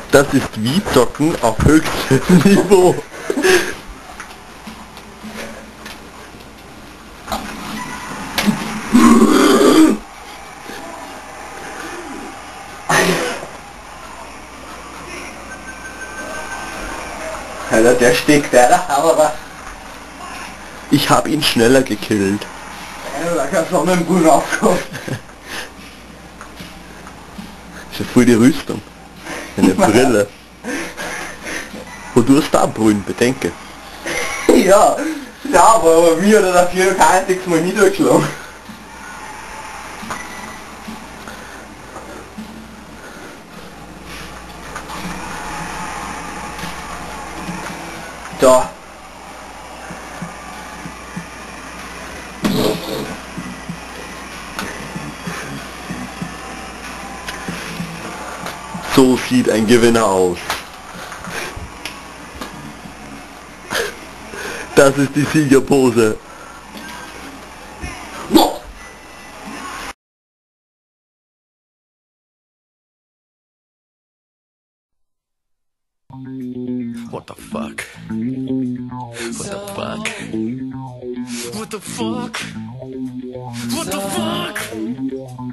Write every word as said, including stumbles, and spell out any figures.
Das ist wie Zocken auf höchstem Niveau. Alter, der steckt der, aber Ich habe ihn schneller gekillt. da kannst du auch mit dem Grün aufkommen. Ist ja voll die Rüstung. Eine Brille. Und du hast da Brünn, bedenke. Ja, ja, aber, aber wie oder dafür kein einziges Mal niedergeschlagen. Da. So sieht ein Gewinner aus. Das ist die Siegerpose. What the fuck? What the fuck? What the fuck? What the fuck?